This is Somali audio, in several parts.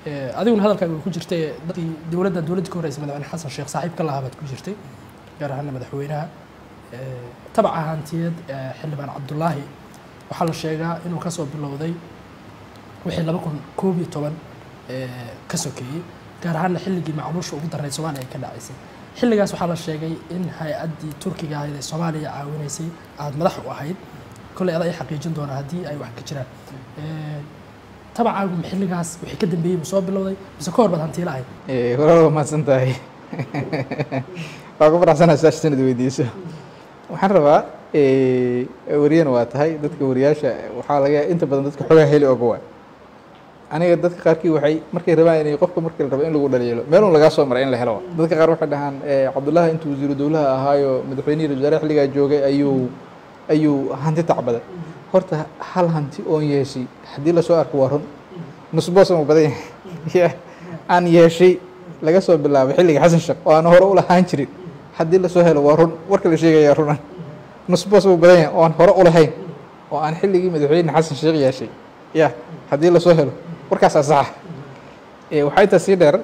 adiguna hadalkaaga ku jirtay dadkii dowladda ka horreysay madaxweyne xasan sheekh saaxiibka lahaa baad ku jirtay gaar ahaan madaxweynaha tabaca hantiyeed xildhibaan cabdullaahi waxaa la sheegaa inuu ka soo bilowday wixii 2011 ka sokeeyey gaar ahaan xilligii macluusha ugu darreyd Soomaaliya ay ka dhacaysay xilligaas waxaa la sheegay in hay'addii Turkiga ahayd ee Soomaaliya caawinaysay aad madax u ahayd kulay aday xaqiijin doona haddii ay wax ka jiraan tabacaagu xilligaas wixii ka dambeeyay soo bilowday mise ka hor baad hantiila ahayd walaalo ma santahay waa ku faraxsanahay saashtan weydiiso waxaan rabaa wariyana waa tahay dadka wariyaasha waxaa laga inta badan dadka xogaa heli oga waa aniga dadka qaarkii waxay markay rabaan inay qofka markii la rabo in lagu dhaliilo meel laga soo maray in la helo dadka qaar waxay dhahaan Cabdullaahi intuu wasiiru dawlaha ahaayo madaxweynaha wasaare xilliga joogay ayuu hanti tacbaday horta hal hanti oo yeeshay hadii la soo arko waran nusboos ma badan yahay aan yeeshay laga soo bilaabay xilliga Xasan Sheekh oo aan hore u lahaan jirin hadii la soo helo waran warka la sheegay runan nusboos ma badan yahay oo aan hore u lahayn oo aan xilligii madaxweyne Xasan Sheekh yeeshay hadii la soo helo warkaas sax waxay taasi dheer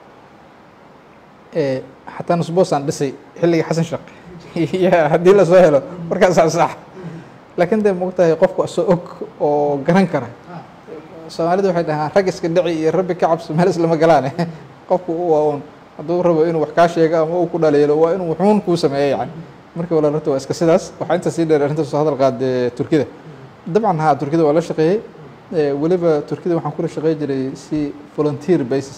حتى نصبوس عن بس حلي حسن شق يا هدي له سهله مركز صح لكن ده مقطع يقفك سوق أو جران كره سوالده واحد رجس كدعي ربي كعب سمهلس لما قلانه قفك هو أدور ربي إنه وحكاش يجا أو كنا ليله وإنه وحون كوسم يعني مركز ولا رتوا إسكسداس وحنت سيدر أنت هذا القاد تركيا طبعا ها تركيا ولا شقيه ولبا تركيا وحن كل شقيه جري سي فولنتير بيسس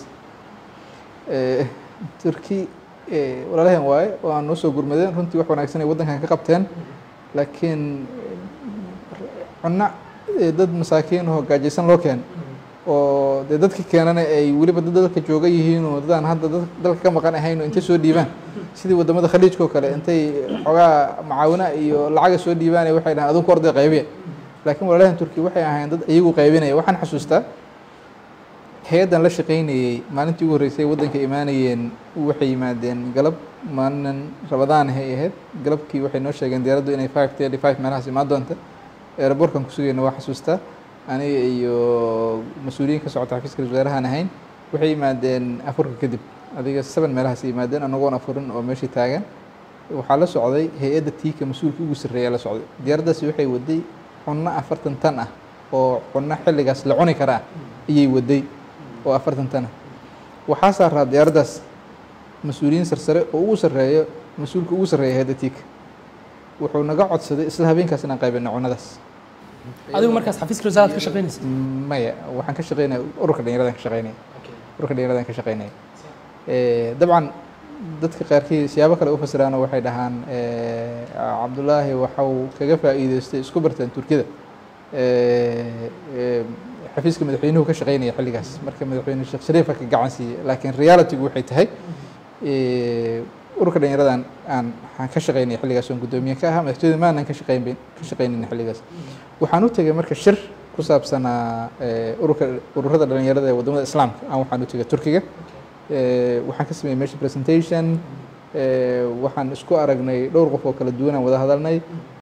تركي ولا لهم واي وأنا نصو جرمدين رنتي وحنا عكسنا ودنا كان كقبتين لكن عنا ضد مساكين هو جاجسن لوكين ودد كأننا أي ولبا ضد كجوجا يهين وضد أنا هذا ضد كم كان هين وأنت سود ديبان سيدي ودم هذا خليج كوكله أنت حاجة معاونة العجة سود ديبان وحيد هذا كورد غيبية لكن ولا لهم تركي وحي عند ضد أيوه غيبين وحن حسوسته هيدا لا شقيني ما أنت ورثي ودنك إيمانيين وحي مادين قلب ما أن رمضان هي قلب كي وحي نوشة جن ديردو إني 5 مناسي ما دونته ربوركم كسوري إنه واحد سوسته أنا يو مسؤولين كسعة تحفيز كرجالها نهين وحي مادين أفرق كذب هذه 7 مناسي مادين أنا قون أفرن وماشي تاجن وحالة سعودي هي إدى تيك مسؤول كوس الرجال سعودي ديردا سوحي ودي قلنا أفرتن تنة وقلنا حل جس لعوني كرا يجي ودي وأفرتن تنة وحصل هذا ديرداس مسؤولين سرسرة ووسرية مسؤول كوسرية هذا تيك وحنا قاعد صدق إسلامين كسنا قايبنا عنادس هذا مركز حفيز كرزات كشقيني ما وحن كشقينا أروك اللي يردن كشقيني أروك اللي يردن كشقيني طبعا dadka qaarkii siyaabo kale u fasiraan waxay dhahaan Cabdullaahi waxa kaga faa'iideystay isku bartaan Turkida xafiiska madaxweynuhu ka shaqeynaya xilligaas marka madaxweyne Sheekh Shariif ka gacan siiyay laakiin reality waxay tahay ururka dhalinyaradan aan ka shaqeynay xilligaas oo gudoomiye ka ahaa madaxtooyada maanan ka shaqeynay xilligaas waxaan u tagay marka shir ku saabsan ururada dhalinyarada ee wadamada Islaamka aan waxaan u tagay Turkiga waxaan ka sameeyay meesha presentation waxaan isku aragnay dhowr qof oo kala duwan aan wada hadalnay